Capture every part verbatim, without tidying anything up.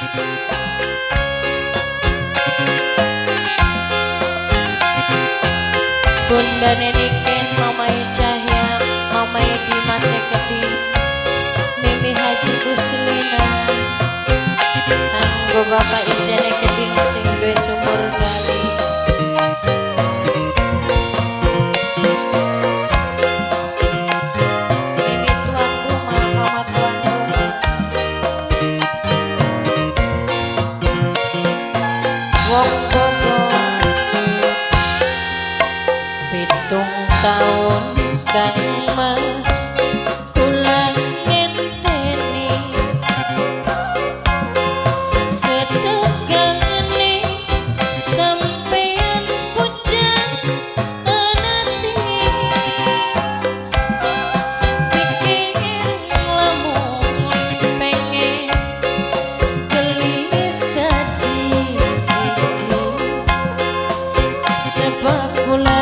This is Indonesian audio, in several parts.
Bunda Neniken, Mamai Cahya, Mamai Dimas Ekedi, Mimi Haji Kuslina, Anggo Bapak Ijen Ekedi sing duwe sumur gali. Mimi tuan rumah, mama tuan rumah. Wong Bogo pitung tahun kang mas ulang ngenteni sedekane sampean pucang anati pikir lamun pengen gelis dadi siji sebab kula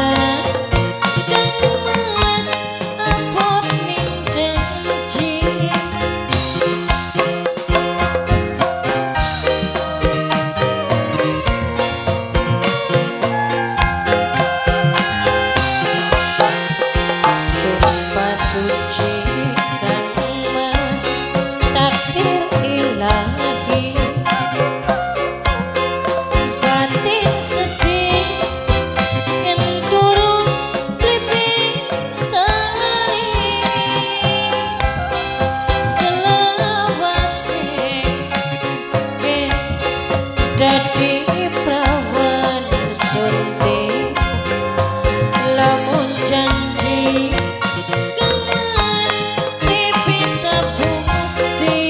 dadi prawan suntik lamun janji kemas bisa bukti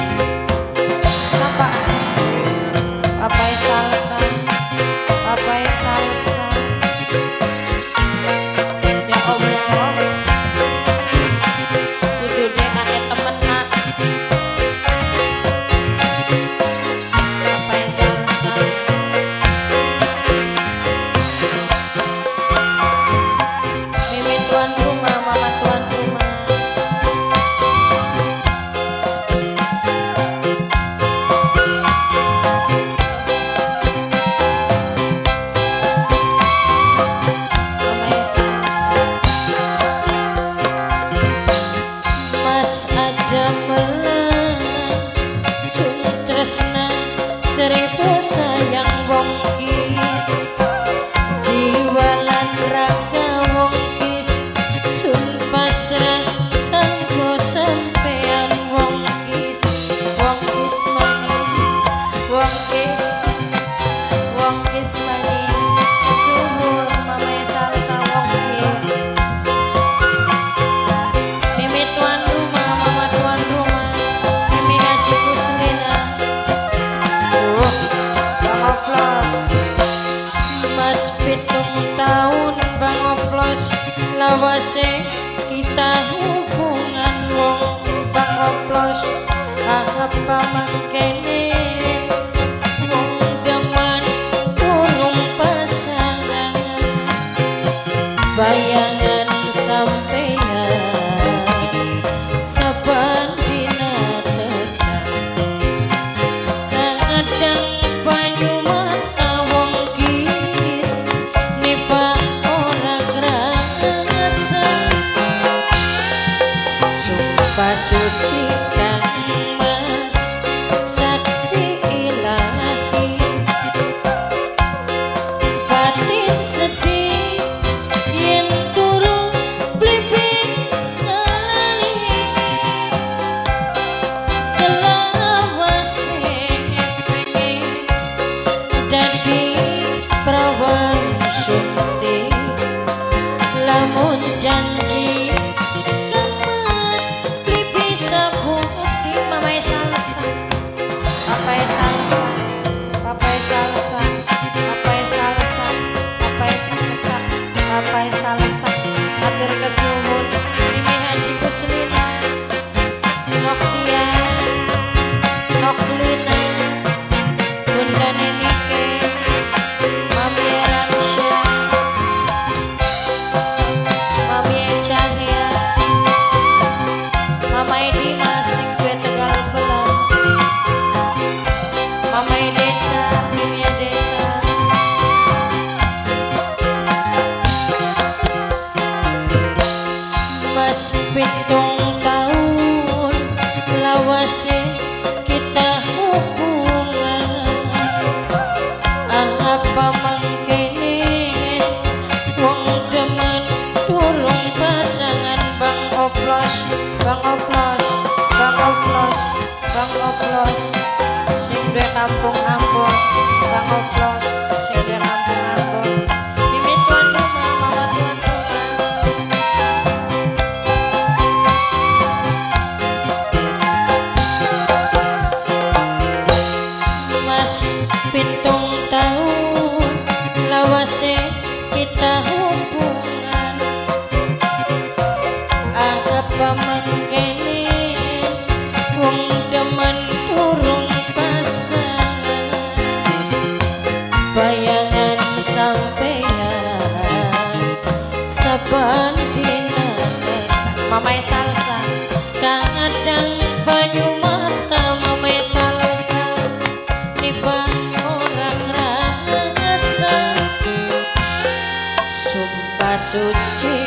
sapa apa salsa apa salsa ya Allah kudu deh ane temenan seribu sayang wong kis jiwa lan raga wong kis sun pasrah kanggo sampean wong kis wong kis mani wong kis wong kis mani suhur mame salsa wong kis mimi tuan rumah mama tuan rumah mimi Haji Kuslina. Mas pitung tahun bang oplos lawase kita hubungan wong bang oplos apa mangkene wong deman urung pasangan bayangan sampeyan saban dina tekan kadang banyu mata wong kis nipa ora grasa sumpah suci kang mas saksi ilahi batin sedih yen turu blibing salali selawase pengen dadi prawan suntik lamun janji kemas bisa bukti mamai salsa apa salsa apa salsa apa salsa apa salsa apa salsa atur kesuwun Mimi Haji Kuslina Noktia Noklina Bunda Neniken Mami Ransya Mami Cahya Mamai Dimas sing gue Tegal Belang Bang Oplos sing duwe kampung Ambon, Bang Oplos sing duwe kampung Ambon. Mimin tuan rumah, mama tuan rumah. Mas pitung tahun lawase kita hubungan, apa mengkene wong demen turun pasangan, bayangan sampean saban dina mamai salsa kadang banyu mata mamai salsa nibang orang rasa sumpah suci